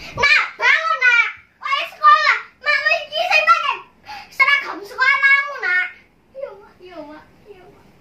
Nak, bangun nak. Wah sekolah. Mak iki sing pakai seragam sekolahmu nak. Iya mak, iya mak, iya mak.